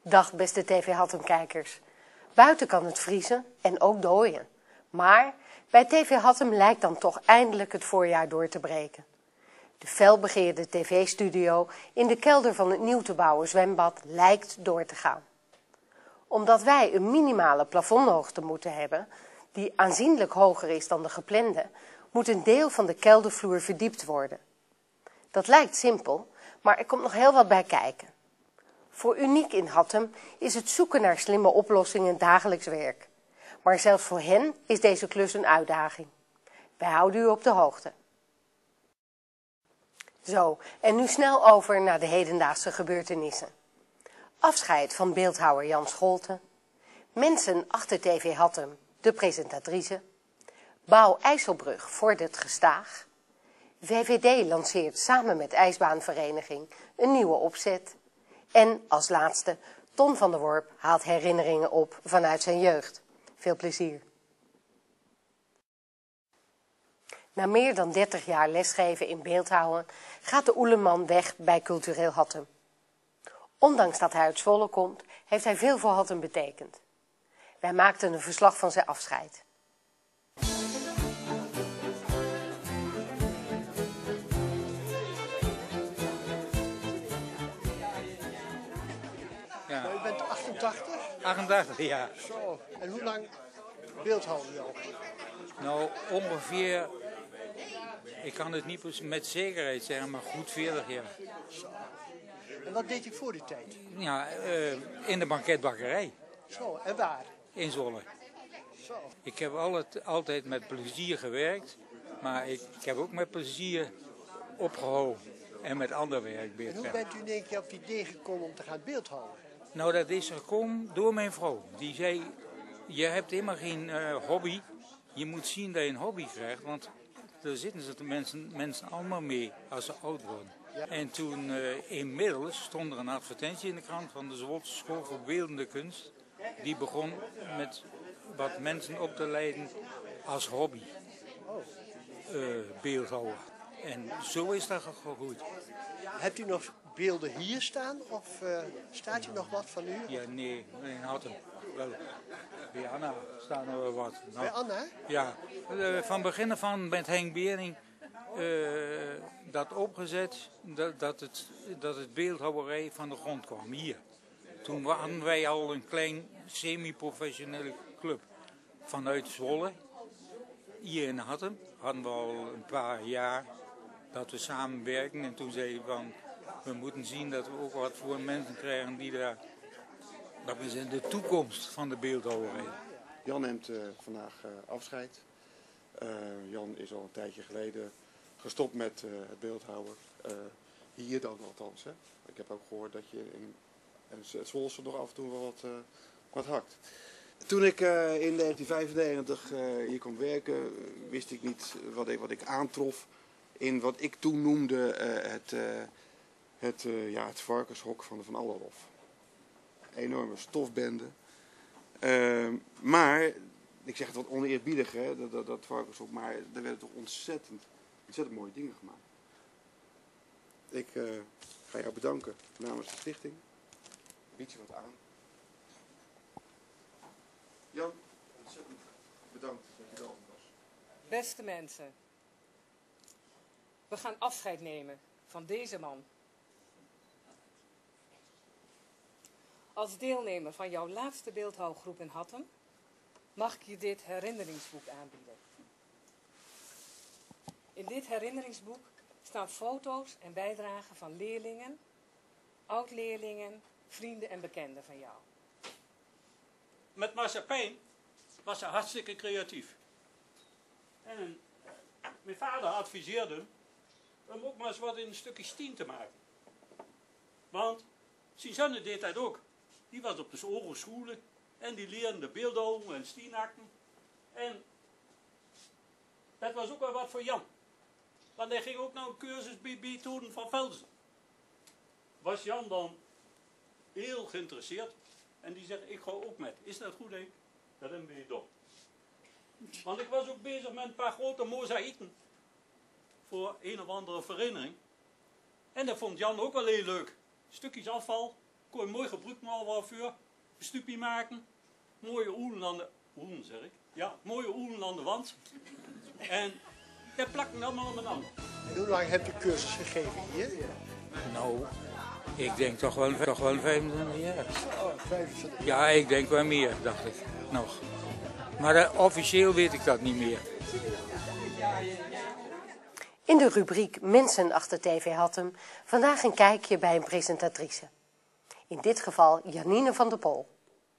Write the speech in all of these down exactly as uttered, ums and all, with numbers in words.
Dag beste T V Hattem-kijkers. Buiten kan het vriezen en ook dooien. Maar bij T V Hattem lijkt dan toch eindelijk het voorjaar door te breken. De felbegeerde tv-studio in de kelder van het nieuw te bouwen zwembad lijkt door te gaan. Omdat wij een minimale plafondhoogte moeten hebben, die aanzienlijk hoger is dan de geplande, moet een deel van de keldervloer verdiept worden. Dat lijkt simpel, maar er komt nog heel wat bij kijken. Voor Uniek in Hattem is het zoeken naar slimme oplossingen dagelijks werk. Maar zelfs voor hen is deze klus een uitdaging. Wij houden u op de hoogte. Zo, en nu snel over naar de hedendaagse gebeurtenissen. Afscheid van beeldhouwer Jan Scholten. Mensen achter T V Hattem, de presentatrice. Bouw IJsselbrug vordert gestaag. V V D lanceert samen met IJsbaanvereniging een nieuwe opzet. En als laatste, Ton van der Worp haalt herinneringen op vanuit zijn jeugd. Veel plezier. Na meer dan dertig jaar lesgeven in beeldhouwen gaat de Oeleman weg bij Cultureel Hattem. Ondanks dat hij uit Zwolle komt, heeft hij veel voor Hattem betekend. Wij maakten een verslag van zijn afscheid. Ja. Maar u bent achtentachtig? achtentachtig, ja. Zo. En hoe lang beeldhouwen u al? Nou, ongeveer, ik kan het niet met zekerheid zeggen, maar goed veertig jaar. Zo. En wat deed u voor die tijd? Ja, uh, in de banketbakkerij. Zo, en waar? In Zwolle. Zo. Ik heb altijd, altijd met plezier gewerkt, maar ik, ik heb ook met plezier opgehouden en met ander werk. En hoe bent u in één keer op het idee gekomen om te gaan beeldhouwen? Nou, dat is gekomen door mijn vrouw. Die zei, je hebt helemaal geen uh, hobby. Je moet zien dat je een hobby krijgt, want daar zitten ze de mensen, mensen allemaal mee als ze oud worden. Ja. En toen uh, inmiddels stond er een advertentie in de krant van de Zwolse School voor Beeldende Kunst. Die begon met wat mensen op te leiden als hobby. Uh, beeldhouwer. En zo is dat gegroeid. Hebt u nog beelden hier staan of uh, staat er nog wat van u? Ja, nee, in Hattem. Wel, bij Anna staan er wel wat. Nou, bij Anna? Ja, uh, van begin af aan met Henk Bering uh, dat opgezet, dat, dat, het, dat het beeldhouwerij van de grond kwam, hier. Toen hadden wij al een klein semi-professionele club vanuit Zwolle. Hier in Hattem hadden we al een paar jaar dat we samenwerken. En toen zei hij van, we moeten zien dat we ook wat voor mensen krijgen die daar, dat is in de toekomst van de beeldhouwerij. Jan neemt uh, vandaag uh, afscheid. Uh, Jan is al een tijdje geleden gestopt met uh, het beeldhouwen. Uh, hier dan althans. Hè. Ik heb ook gehoord dat je in, in het Zwolse nog af en toe wel wat, uh, wat hakt. Toen ik uh, in negentien vijfennegentig uh, hier kwam werken, wist ik niet wat ik, wat ik aantrof in wat ik toen noemde uh, het, uh, het, uh, ja, het varkenshok van de Van Allerhof. Enorme stofbende. Uh, maar, ik zeg het wat oneerbiedig, hè, dat, dat, dat varkenshok, maar er werden toch ontzettend, ontzettend mooie dingen gemaakt. Ik uh, ga jou bedanken namens de stichting. Bied je wat aan. Jan, ontzettend bedankt dat je er was. Beste mensen, we gaan afscheid nemen van deze man. Als deelnemer van jouw laatste beeldhouwgroep in Hattem mag ik je dit herinneringsboek aanbieden. In dit herinneringsboek staan foto's en bijdragen van leerlingen, oud-leerlingen, vrienden en bekenden van jou. Met marsepein was hij hartstikke creatief. En mijn vader adviseerde hem ook maar eens wat in een stukje stien te maken. Want zijn zoon deed dat ook. Die was op de scholen en die leerde de beeldhouwen en stienakten. En dat was ook wel wat voor Jan. Want hij ging ook naar een cursus bij Beethoven van Velzen. Was Jan dan heel geïnteresseerd. En die zegt, ik ga ook met. Is dat goed, hè? Dat hebben we gedaan. Want ik was ook bezig met een paar grote mozaïeken. Voor een of andere vereniging. En dat vond Jan ook wel heel leuk. Stukjes afval. kon je mooi gebruikt maar wel voor. Een stupje maken. Mooie oelen aan de... Oelen zeg ik. Ja, mooie oelen aan de wand. En dat plakken allemaal op een ander. En hoe lang heb je cursus gegeven hier? Nou, ik denk toch wel, toch wel vijfentwintig jaar. Oh, vijfentwintig. Ja, ik denk wel meer, dacht ik, nog. Maar uh, officieel weet ik dat niet meer. In de rubriek Mensen achter T V Hattem vandaag een kijkje bij een presentatrice. In dit geval Janine van der Pol.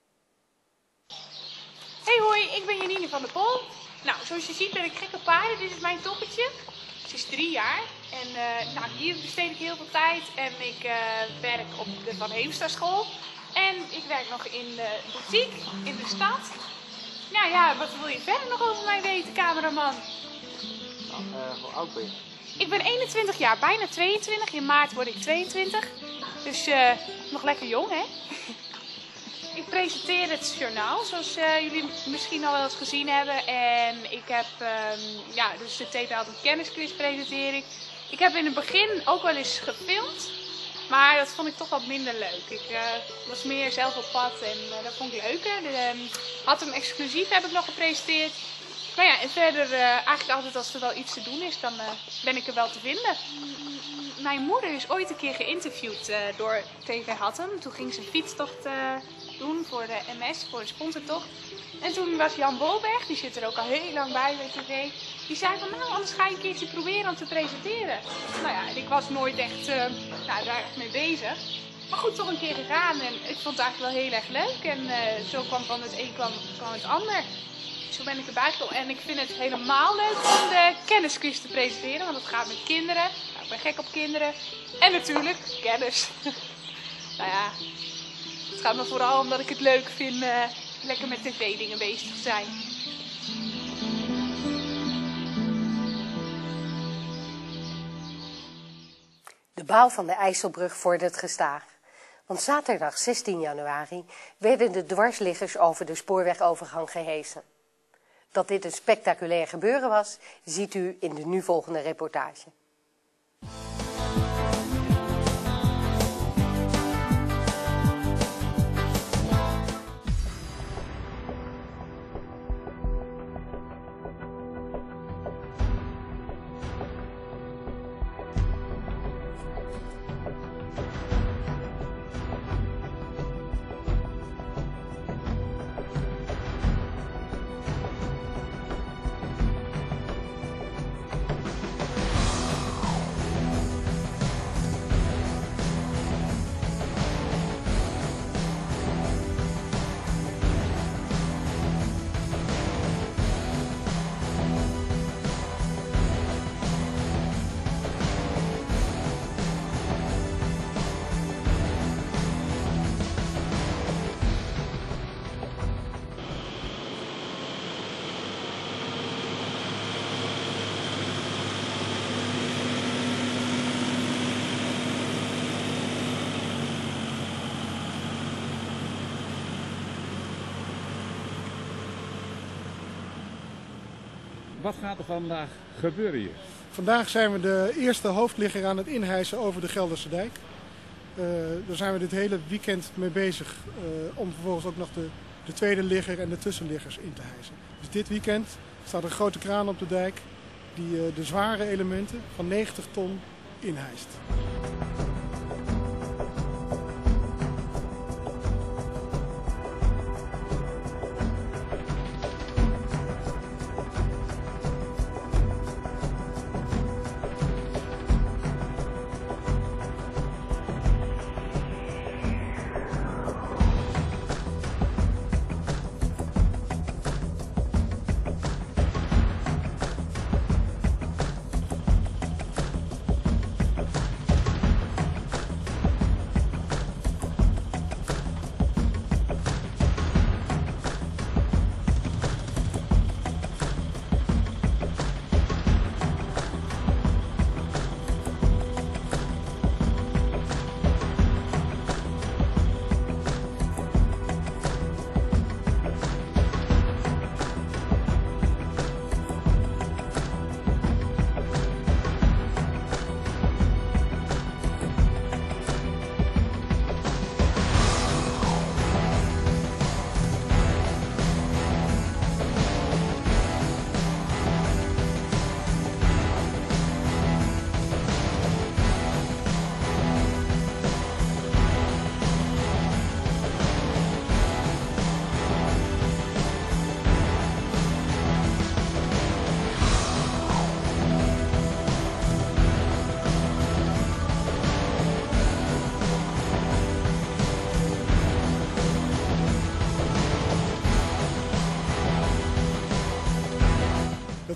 Hey hoi, ik ben Janine van der Pol. Nou, zoals je ziet ben ik gek op paarden. Dit is mijn toppetje. Ze is drie jaar. En uh, nou, hier besteed ik heel veel tijd. En ik uh, werk op de Van Heemstra school. En ik werk nog in de boutique in de stad. Nou ja, wat wil je verder nog over mij weten, cameraman? Nou, uh, hoe oud ben je? Ik ben eenentwintig jaar, bijna tweeëntwintig. In maart word ik tweeëntwintig. Dus uh, nog lekker jong, hè? Ik presenteer het journaal, zoals uh, jullie misschien al wel eens gezien hebben. En ik heb, um, ja, dus de T V Hattem Kennisquiz presenteer ik. Ik heb in het begin ook wel eens gefilmd, maar dat vond ik toch wat minder leuk. Ik uh, was meer zelf op pad en uh, dat vond ik leuker. De, um, Hattem Exclusief heb ik nog gepresenteerd. Maar ja, en verder uh, eigenlijk altijd als er wel iets te doen is, dan uh, ben ik er wel te vinden. Mijn moeder is ooit een keer geïnterviewd uh, door T V Hattem. Toen ging ze een fietstocht uh, doen voor de M S, voor de sponsortocht. En toen was Jan Bolberg, die zit er ook al heel lang bij bij tv. Die zei van, nou, anders ga je een keertje proberen om te presenteren. Nou ja, en ik was nooit echt uh, nou, daar echt mee bezig. Maar goed, toch een keer gegaan en ik vond het eigenlijk wel heel erg leuk. En uh, zo kwam van het een kwam, kwam het ander. Zo ben ik erbij gekomen. En ik vind het helemaal leuk om de kennisquiz te presenteren, want het gaat met kinderen. Nou, ik ben gek op kinderen. En natuurlijk kennis. Nou ja, het gaat me vooral omdat ik het leuk vind uh, lekker met tv-dingen bezig te zijn. De bouw van de IJsselbrug vordert gestaag. Want zaterdag zestien januari werden de dwarsliggers over de spoorwegovergang gehesen. Dat dit een spectaculair gebeuren was, ziet u in de nu volgende reportage. Wat gaat er vandaag gebeuren hier? Vandaag zijn we de eerste hoofdligger aan het inhijsen over de Gelderse Dijk. Uh, daar zijn we dit hele weekend mee bezig uh, om vervolgens ook nog de, de tweede ligger en de tussenliggers in te hijsen. Dus dit weekend staat een grote kraan op de dijk die uh, de zware elementen van negentig ton inhijst.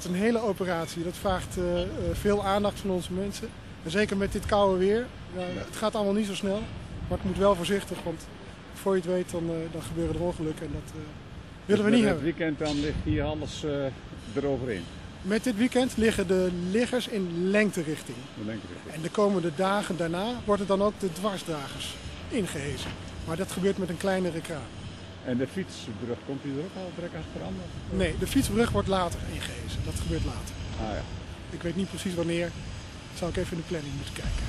is een hele operatie. Dat vraagt uh, uh, veel aandacht van onze mensen. En zeker met dit koude weer. Ja, het gaat allemaal niet zo snel. Maar het moet wel voorzichtig, want voor je het weet dan, uh, dan gebeuren er ongelukken. En dat uh, willen we dus niet met hebben. Het weekend dan ligt hier alles uh, eroverheen? Met dit weekend liggen de liggers in lengterichting. De lengterichting. En de komende dagen daarna worden dan ook de dwarsdragers ingehezen. Maar dat gebeurt met een kleinere kraan. En de fietsbrug, komt die er ook al direct achteraan? Nee, de fietsbrug wordt later ingehezen. Dat gebeurt later. Ah, ja. Ik weet niet precies wanneer. Zou ik even in de planning moeten kijken.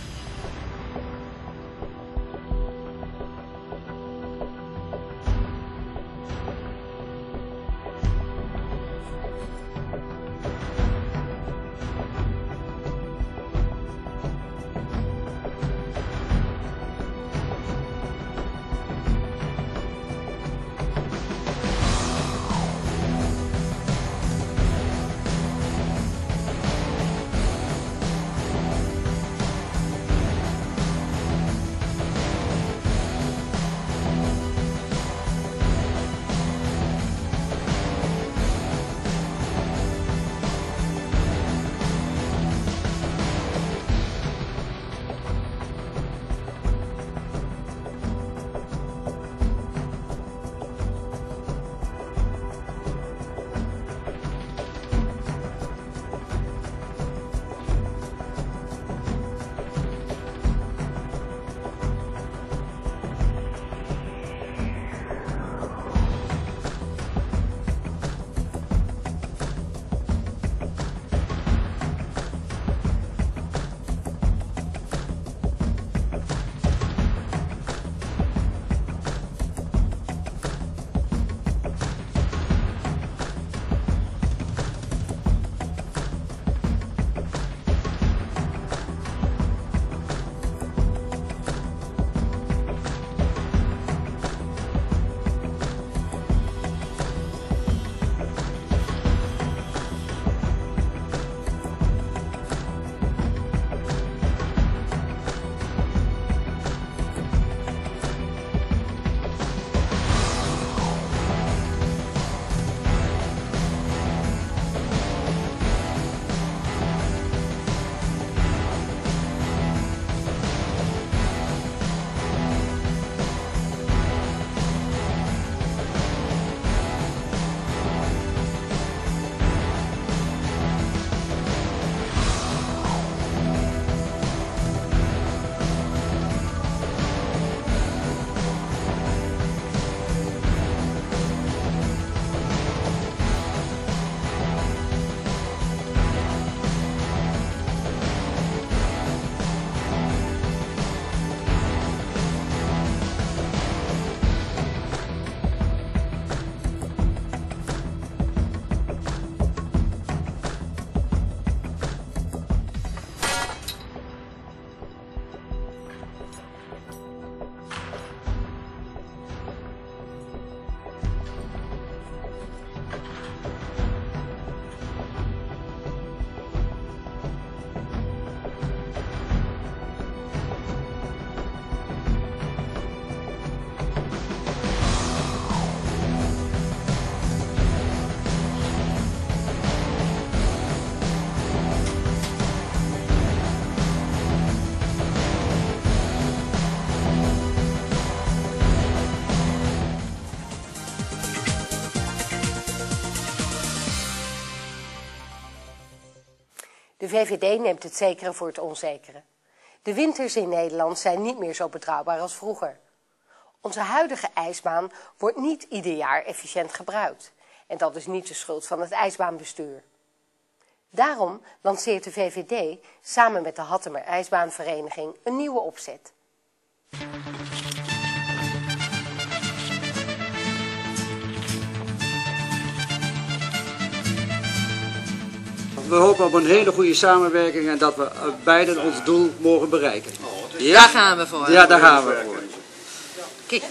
De V V D neemt het zekere voor het onzekere. De winters in Nederland zijn niet meer zo betrouwbaar als vroeger. Onze huidige ijsbaan wordt niet ieder jaar efficiënt gebruikt. En dat is niet de schuld van het ijsbaanbestuur. Daarom lanceert de V V D samen met de Hattemer IJsbaanvereniging een nieuwe opzet. We hopen op een hele goede samenwerking en dat we beiden ons doel mogen bereiken. Ja? Daar gaan we voor. Ja, daar gaan we voor. Kijk.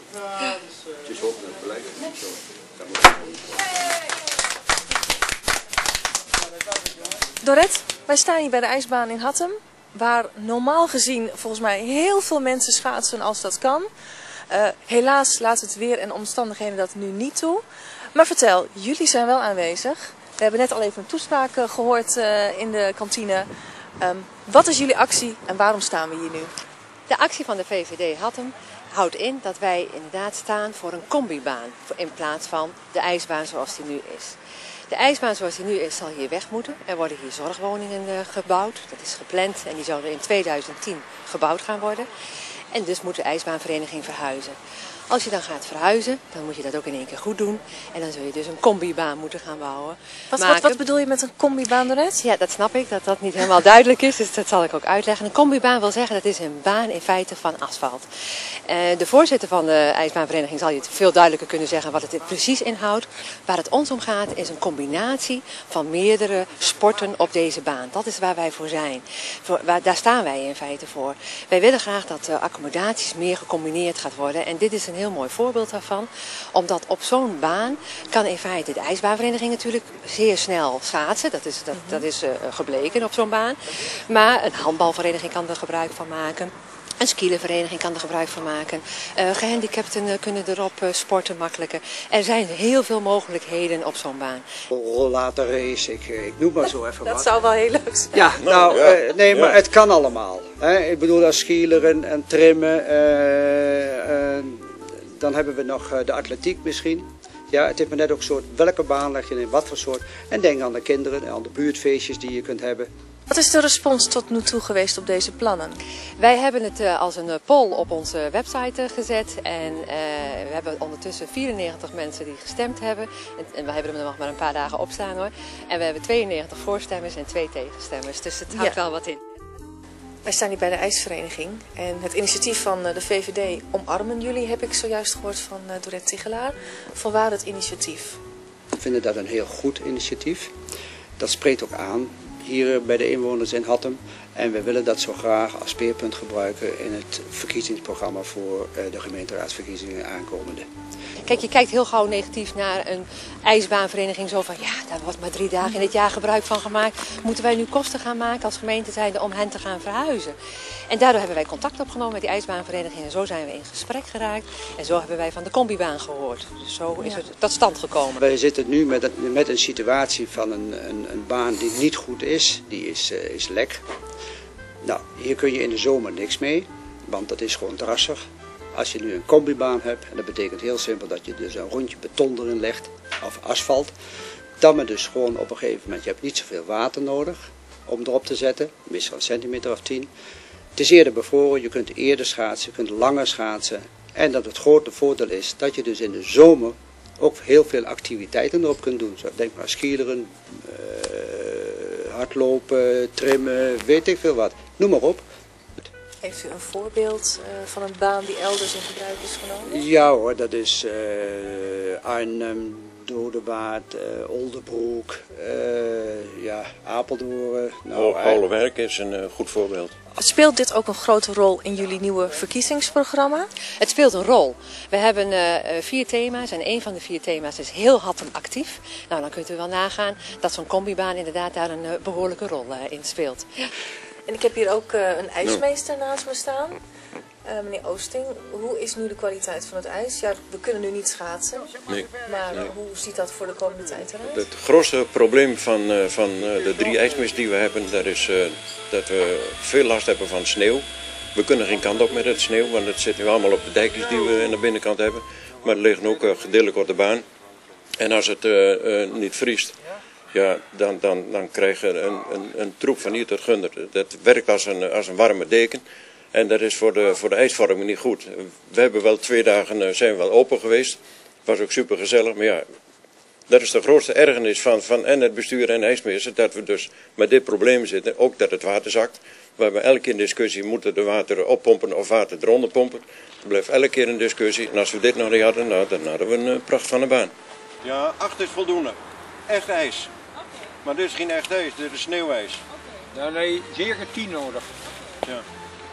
Dorette, wij staan hier bij de ijsbaan in Hattem, waar normaal gezien volgens mij heel veel mensen schaatsen als dat kan. Uh, helaas laat het weer en omstandigheden dat nu niet toe. Maar vertel, jullie zijn wel aanwezig. We hebben net al even een toespraak uh, gehoord uh, in de kantine. Um, wat is jullie actie en waarom staan we hier nu? De actie van de V V D Hattem houdt in dat wij inderdaad staan voor een combibaan in plaats van de ijsbaan zoals die nu is. De ijsbaan zoals die nu is zal hier weg moeten. Er worden hier zorgwoningen uh, gebouwd. Dat is gepland en die zouden in tweeduizend tien gebouwd gaan worden. En dus moet de ijsbaanvereniging verhuizen. Als je dan gaat verhuizen, dan moet je dat ook in één keer goed doen. En dan zul je dus een combibaan moeten gaan bouwen. Wat, wat, wat bedoel je met een combibaan daarnet? Ja, dat snap ik, dat dat niet helemaal duidelijk is. Dus dat zal ik ook uitleggen. Een combibaan wil zeggen, dat is een baan in feite van asfalt. Uh, de voorzitter van de ijsbaanvereniging zal je het veel duidelijker kunnen zeggen wat het precies inhoudt. Waar het ons om gaat is een combinatie van meerdere sporten op deze baan. Dat is waar wij voor zijn. Voor, waar, daar staan wij in feite voor. Wij willen graag dat uh, accommodaties meer gecombineerd gaat worden. En dit is een heel mooi voorbeeld daarvan. Omdat op zo'n baan kan in feite de ijsbaanvereniging natuurlijk zeer snel schaatsen. Dat is, dat, dat is uh, gebleken op zo'n baan. Maar een handbalvereniging kan er gebruik van maken. Een skielervereniging kan er gebruik van maken. Uh, gehandicapten uh, kunnen erop uh, sporten makkelijker. Er zijn heel veel mogelijkheden op zo'n baan. Rollatorrace, ik, ik noem maar zo even Dat wat. zou wel heel leuk zijn. Ja, nou, ja. uh, nee, maar Ja. het kan allemaal. Hè? Ik bedoel, als skileren en trimmen. Uh, uh, dan hebben we nog uh, de atletiek misschien. Ja, het is maar net ook soort, welke baan leg je in, wat voor soort. En denk aan de kinderen en aan de buurtfeestjes die je kunt hebben. Wat is de respons tot nu toe geweest op deze plannen? Wij hebben het uh, als een uh, poll op onze website uh, gezet. En uh, we hebben ondertussen vierennegentig mensen die gestemd hebben. En, en we hebben er nog maar een paar dagen op staan hoor. En we hebben tweeënnegentig voorstemmers en twee tegenstemmers. Dus het houdt Ja. wel wat in. Wij staan hier bij de ijsvereniging en het initiatief van de V V D Omarmen jullie heb ik zojuist gehoord van Dorette Tigelaar. Vanwaar het initiatief? We vinden dat een heel goed initiatief. Dat spreekt ook aan hier bij de inwoners in Hattem. En we willen dat zo graag als speerpunt gebruiken in het verkiezingsprogramma voor de gemeenteraadsverkiezingen aankomende. Kijk, je kijkt heel gauw negatief naar een ijsbaanvereniging. Zo van, ja, daar wordt maar drie dagen in het jaar gebruik van gemaakt. Moeten wij nu kosten gaan maken als gemeente zijnde om hen te gaan verhuizen? En daardoor hebben wij contact opgenomen met die ijsbaanvereniging. En zo zijn we in gesprek geraakt. En zo hebben wij van de combibaan gehoord. Dus zo is het tot stand gekomen. Wij zitten nu met een, met een situatie van een, een, een baan die niet goed is. Die is, uh, is lek. Nou, hier kun je in de zomer niks mee. Want dat is gewoon drassig. Als je nu een combibaan hebt, en dat betekent heel simpel dat je dus een rondje beton erin legt, of asfalt, dan maar dus gewoon op een gegeven moment, je hebt niet zoveel water nodig om erop te zetten, meestal een centimeter of tien. Het is eerder bevroren, je kunt eerder schaatsen, je kunt langer schaatsen. En dat het grote voordeel is dat je dus in de zomer ook heel veel activiteiten erop kunt doen. Zo, denk maar skileren, uh, hardlopen, trimmen, weet ik veel wat, noem maar op. Heeft u een voorbeeld uh, van een baan die elders in gebruik is genomen? Ja hoor, dat is uh, Arnhem, Dodewaard, uh, Oldebroek, uh, ja, Apeldoorn. Nou, Houwenwerk is een uh, goed voorbeeld. Speelt dit ook een grote rol in jullie nieuwe verkiezingsprogramma? Het speelt een rol. We hebben uh, vier thema's en een van de vier thema's is heel Hattem actief. Nou, dan kunt u wel nagaan dat zo'n combibaan inderdaad daar een uh, behoorlijke rol uh, in speelt. Ja. En ik heb hier ook uh, een ijsmeester naast me staan. Uh, meneer Oosting, hoe is nu de kwaliteit van het ijs? Ja, we kunnen nu niet schaatsen, Nee. maar Nee. hoe ziet dat voor de komende tijd eruit? Het grootste probleem van, uh, van uh, de drie ijsmeesters die we hebben, dat is uh, dat we veel last hebben van sneeuw. We kunnen geen kant op met het sneeuw, want het zit nu allemaal op de dijkjes die we aan de binnenkant hebben. Maar er liggen ook uh, gedeeltelijk op de baan. En als het uh, uh, niet vriest, ja, dan, dan, dan krijg je een, een, een troep van hier tot Gunder. Dat werkt als een, als een warme deken. En dat is voor de, voor de ijsvorming niet goed. We hebben wel twee dagen zijn we wel open geweest. Het was ook super gezellig. Maar ja, dat is de grootste ergernis van, van en het bestuur en de ijsmeester. Dat we dus met dit probleem zitten. Ook dat het water zakt. We hebben elke keer een discussie. Moeten we water oppompen of water eronder pompen? Er blijft elke keer een discussie. En als we dit nog niet hadden, nou, dan hadden we een pracht van de baan. Ja, acht is voldoende. Echt ijs. Maar dit is geen echt ijs, dit is sneeuwijs. Dan heb je zeker tien nodig. Ja.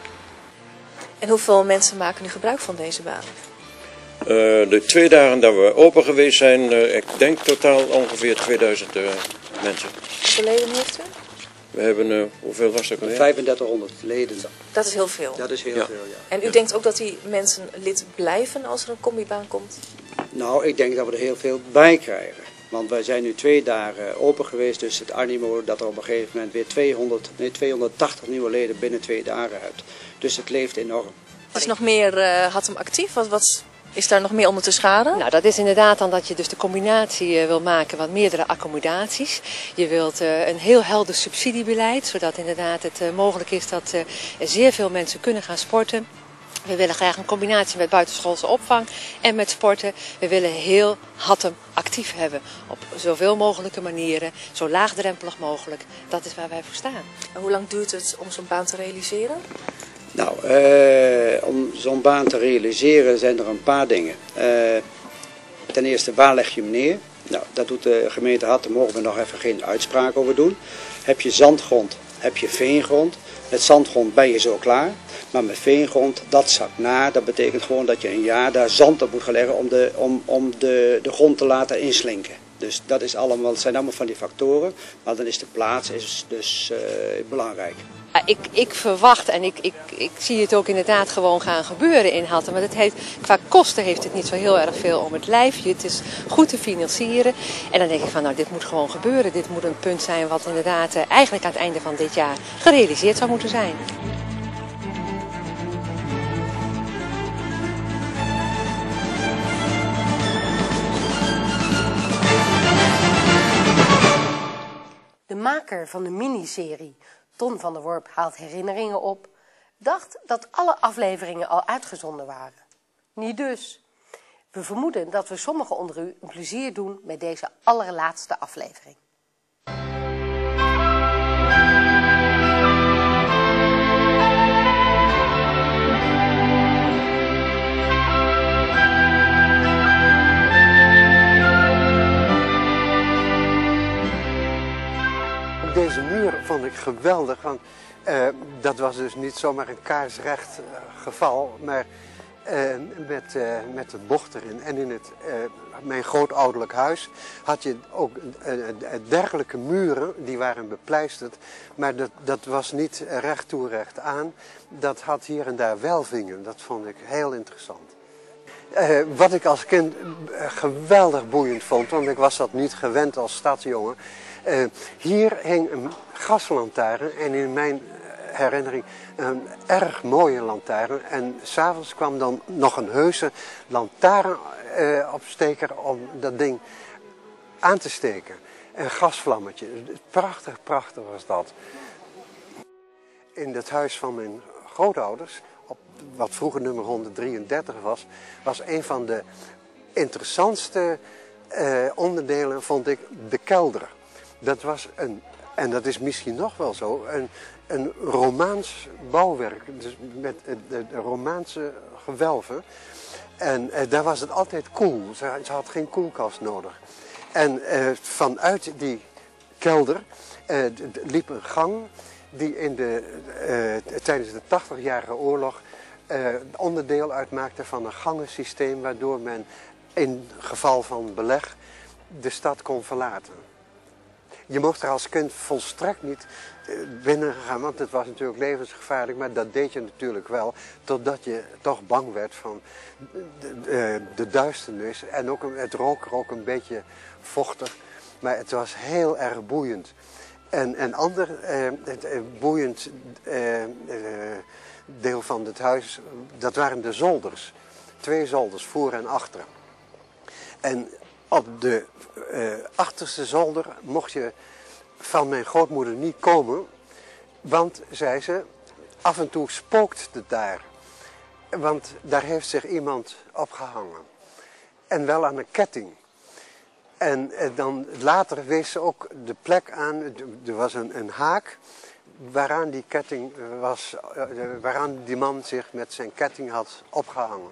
En hoeveel mensen maken nu gebruik van deze baan? Uh, de twee dagen dat we open geweest zijn, uh, ik denk totaal ongeveer tweeduizend uh, mensen. Hoeveel leden heeft u? We hebben, uh, hoeveel was dat? vijfendertighonderd leden. Dat is heel veel. Dat is heel Ja. veel, ja. En u Ja. denkt ook dat die mensen lid blijven als er een combibaan komt? Nou, ik denk dat we er heel veel bij krijgen. Want wij zijn nu twee dagen open geweest, dus het animo dat er op een gegeven moment weer tweehonderd, nee, tweehonderdtachtig nieuwe leden binnen twee dagen uit. Dus het leeft enorm. Is nog meer uh, Hattem actief? Wat, wat is daar nog meer onder te scharen? Nou, dat is inderdaad dan dat je dus de combinatie uh, wil maken van meerdere accommodaties. Je wilt uh, een heel helder subsidiebeleid, zodat inderdaad het uh, mogelijk is dat uh, zeer veel mensen kunnen gaan sporten. We willen graag een combinatie met buitenschoolse opvang en met sporten. We willen heel Hattem actief hebben op zoveel mogelijke manieren, zo laagdrempelig mogelijk. Dat is waar wij voor staan. En hoe lang duurt het om zo'n baan te realiseren? Nou, eh, om zo'n baan te realiseren zijn er een paar dingen. Eh, ten eerste, waar leg je hem neer? Nou, dat doet de gemeente Hattem, daar mogen we nog even geen uitspraak over doen. Heb je zandgrond, heb je veengrond. Met zandgrond ben je zo klaar. Maar met veengrond, dat zakt na. Dat betekent gewoon dat je een jaar daar zand op moet gaan leggen om de, om, om de, de grond te laten inslinken. Dus dat is allemaal, dat zijn allemaal van die factoren. Maar dan is de plaats is dus uh, belangrijk. Ja, ik, ik verwacht en ik, ik, ik zie het ook inderdaad gewoon gaan gebeuren in Hattem. Maar het heeft, qua kosten heeft het niet zo heel erg veel om het lijfje. Het is goed te financieren. En dan denk ik van nou, dit moet gewoon gebeuren. Dit moet een punt zijn wat inderdaad uh, eigenlijk aan het einde van dit jaar gerealiseerd zou moeten zijn. De maker van de miniserie, Ton van der Worp haalt herinneringen op, dacht dat alle afleveringen al uitgezonden waren. Niet dus. We vermoeden dat we sommigen onder u een plezier doen met deze allerlaatste aflevering. Deze muur vond ik geweldig, want uh, dat was dus niet zomaar een kaarsrecht uh, geval, maar uh, met, uh, met een bocht erin. En in het, uh, mijn grootouderlijk huis had je ook uh, uh, dergelijke muren, die waren bepleisterd, maar dat, dat was niet recht toe recht aan. Dat had hier en daar welvingen, dat vond ik heel interessant. Uh, wat ik als kind uh, geweldig boeiend vond, want ik was dat niet gewend als stadsjongen. Uh, hier hing een gaslantaarn en in mijn herinnering een erg mooie lantaarn. En s'avonds kwam dan nog een heuse lantaarnopsteker uh, om dat ding aan te steken. Een gasvlammetje. Prachtig, prachtig was dat. In het huis van mijn grootouders, op wat vroeger nummer honderddrieëndertig was, was een van de interessantste uh, onderdelen, vond ik, de kelder. Dat was een, en dat is misschien nog wel zo, een, een Romaans bouwwerk, dus met de, de Romaanse gewelven. En eh, daar was het altijd koel, ze, ze had geen koelkast nodig. En eh, vanuit die kelder eh, liep een gang die in de, eh, tijdens de tachtigjarige oorlog eh, onderdeel uitmaakte van een gangensysteem waardoor men in geval van beleg de stad kon verlaten. Je mocht er als kind volstrekt niet binnen gaan, want het was natuurlijk levensgevaarlijk, maar dat deed je natuurlijk wel, totdat je toch bang werd van de, de, de duisternis en ook het rook er ook een beetje vochtig, maar het was heel erg boeiend. En een ander eh, het, eh, boeiend eh, eh, deel van het huis, dat waren de zolders. Twee zolders, voor en achter. En op de uh, achterste zolder mocht je van mijn grootmoeder niet komen, want, zei ze, af en toe spookt het daar. Want daar heeft zich iemand opgehangen. En wel aan een ketting. En uh, dan later wees ze ook de plek aan, er was een, een haak, waaraan die ketting was, uh, waaraan die man zich met zijn ketting had opgehangen.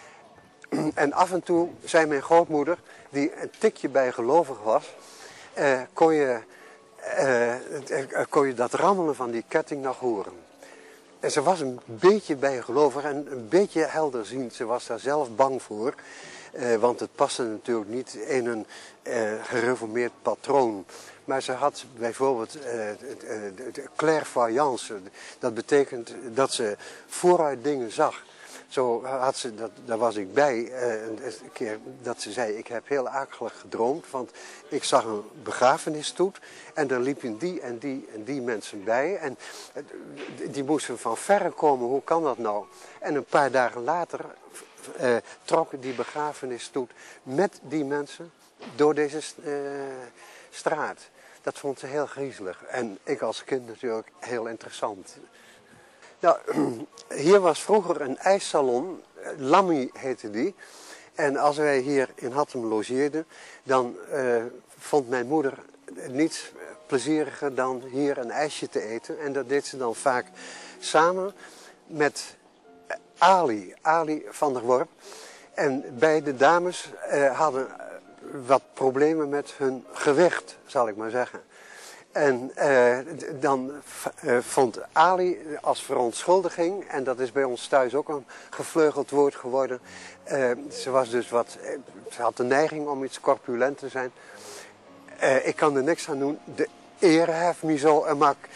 En af en toe zei mijn grootmoeder, die een tikje bijgelovig was, eh, kon, je, eh, kon je dat rammelen van die ketting nog horen. En ze was een beetje bijgelovig en een beetje helderziend. Ze was daar zelf bang voor, eh, want het paste natuurlijk niet in een eh, gereformeerd patroon. Maar ze had bijvoorbeeld eh, de clairvoyance. Dat betekent dat ze vooruit dingen zag. Zo had ze, dat, daar was ik bij, uh, een keer dat ze zei, ik heb heel akelig gedroomd, want ik zag een begrafenisstoet en er liepen die en die en die mensen bij. En uh, die moesten van verre komen, hoe kan dat nou? En een paar dagen later uh, trok die begrafenisstoet met die mensen door deze uh, straat. Dat vond ze heel griezelig en ik als kind natuurlijk heel interessant. Nou, hier was vroeger een ijssalon, Lammy heette die. En als wij hier in Hattem logeerden, dan uh, vond mijn moeder niets plezieriger dan hier een ijsje te eten. En dat deed ze dan vaak samen met Ali, Ali van der Worp. En beide dames uh, hadden wat problemen met hun gewicht, zal ik maar zeggen. En uh, dan uh, vond Ali als verontschuldiging, en dat is bij ons thuis ook een gevleugeld woord geworden. Uh, ze was dus wat, ze had de neiging om iets corpulent te zijn. Uh, ik kan er niks aan doen, de eer heeft me zo een mak.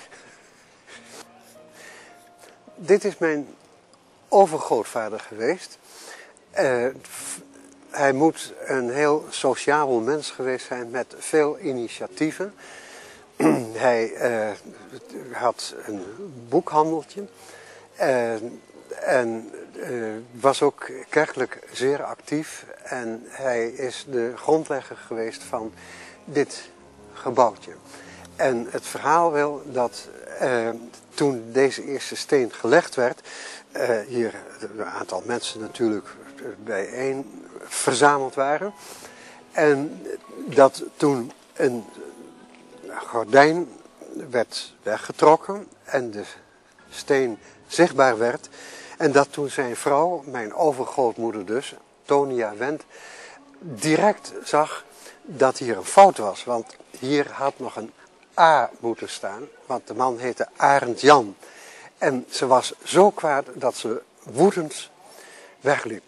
Dit is mijn overgrootvader geweest. Uh, hij moet een heel sociabel mens geweest zijn met veel initiatieven. Hij uh, had een boekhandeltje uh, en uh, was ook kerkelijk zeer actief. En hij is de grondlegger geweest van dit gebouwtje. En het verhaal wil dat uh, toen deze eerste steen gelegd werd, uh, hier een aantal mensen natuurlijk bijeen verzameld waren. En dat toen een gordijn werd weggetrokken en de steen zichtbaar werd. En dat toen zijn vrouw, mijn overgrootmoeder dus, Tonia Wendt, direct zag dat hier een fout was. Want hier had nog een A moeten staan, want de man heette Arend Jan. En ze was zo kwaad dat ze woedend wegliep.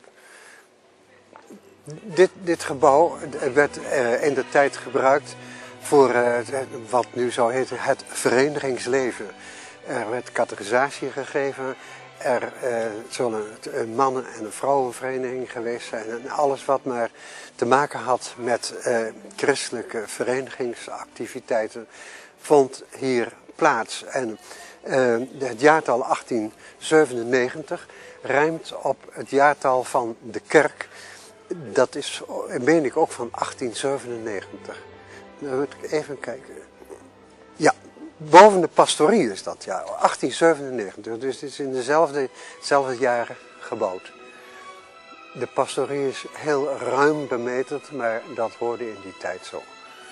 Dit, dit gebouw werd uh, in de tijd gebruikt voor uh, wat nu zou heten het verenigingsleven. Er werd catechisatie gegeven, er uh, zullen een mannen- en een vrouwenvereniging geweest zijn. En alles wat maar te maken had met uh, christelijke verenigingsactiviteiten vond hier plaats. En uh, het jaartal achttien zevenennegentig rijmt op het jaartal van de kerk. Dat is, meen ik, ook van achttien zevenennegentig. Dan moet ik even kijken. Ja, boven de pastorie is dat, ja, achttien zevenennegentig. Dus het is in dezelfde, hetzelfde jaar gebouwd. De pastorie is heel ruim bemeterd, maar dat hoorde in die tijd zo.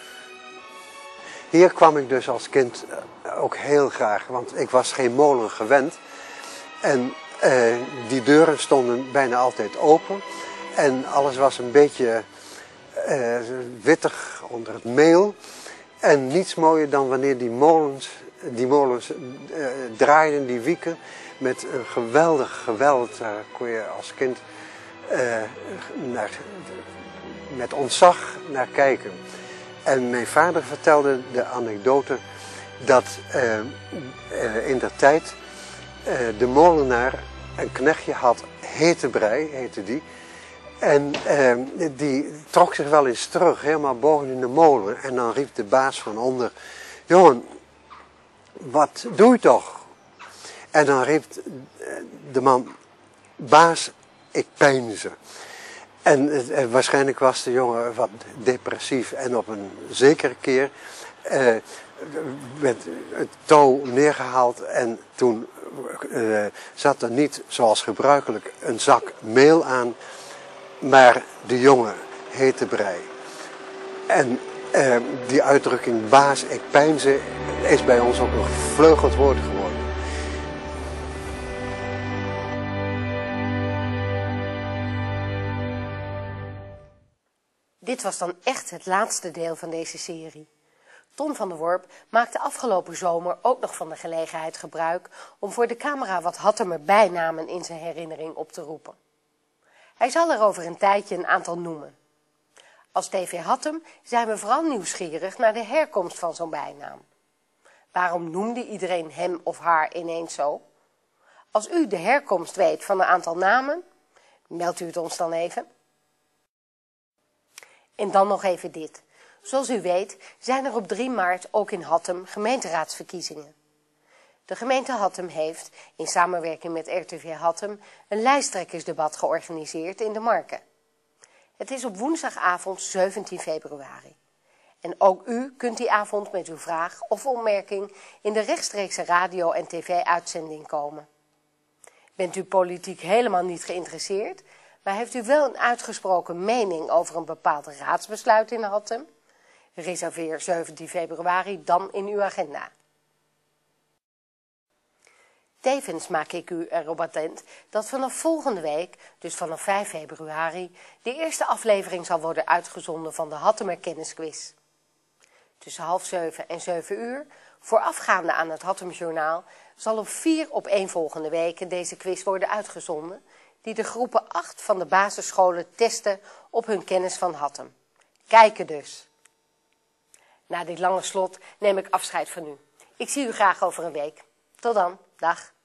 Hier kwam ik dus als kind ook heel graag, want ik was geen molen gewend. En uh, die deuren stonden bijna altijd open. En alles was een beetje uh, wittig onder het meel. En niets mooier dan wanneer die molens, die molens uh, draaiden, die wieken, met een geweldig geweld. Daar kon je als kind uh, naar, met ontzag naar kijken. En mijn vader vertelde de anekdote dat uh, uh, in der tijd uh, de molenaar een knechtje had, Hetebrei heette die. En uh, die trok zich wel eens terug, helemaal boven in de molen. En dan riep de baas van onder, jongen, wat doe je toch? En dan riep de man, baas, ik pijnze. En uh, waarschijnlijk was de jongen wat depressief. En op een zekere keer uh, werd het touw neergehaald en toen uh, zat er niet, zoals gebruikelijk, een zak meel aan, maar de jongen Hetebrei. En uh, die uitdrukking baas, ik pijnze, is bij ons ook een gevleugeld woord geworden. Dit was dan echt het laatste deel van deze serie. Tom van der Worp maakte afgelopen zomer ook nog van de gelegenheid gebruik om voor de camera wat Hattemer bijnamen in zijn herinnering op te roepen. Hij zal er over een tijdje een aantal noemen. Als T V Hattem zijn we vooral nieuwsgierig naar de herkomst van zo'n bijnaam. Waarom noemde iedereen hem of haar ineens zo? Als u de herkomst weet van een aantal namen, meldt u het ons dan even. En dan nog even dit. Zoals u weet zijn er op drie maart ook in Hattem gemeenteraadsverkiezingen. De gemeente Hattem heeft, in samenwerking met R T V Hattem, een lijsttrekkersdebat georganiseerd in de Marken. Het is op woensdagavond zeventien februari. En ook u kunt die avond met uw vraag of opmerking in de rechtstreekse radio- en tv-uitzending komen. Bent u politiek helemaal niet geïnteresseerd, maar heeft u wel een uitgesproken mening over een bepaald raadsbesluit in Hattem? Reserveer zeventien februari dan in uw agenda. Tevens maak ik u erop attent dat vanaf volgende week, dus vanaf vijf februari, de eerste aflevering zal worden uitgezonden van de Hattemer Kennisquiz. Tussen half zeven en zeven uur, voorafgaande aan het Hattemjournaal, zal op vier opeenvolgende weken deze quiz worden uitgezonden, die de groepen acht van de basisscholen testen op hun kennis van Hattem. Kijken dus! Na dit lange slot neem ik afscheid van u. Ik zie u graag over een week. Tot dan, dag.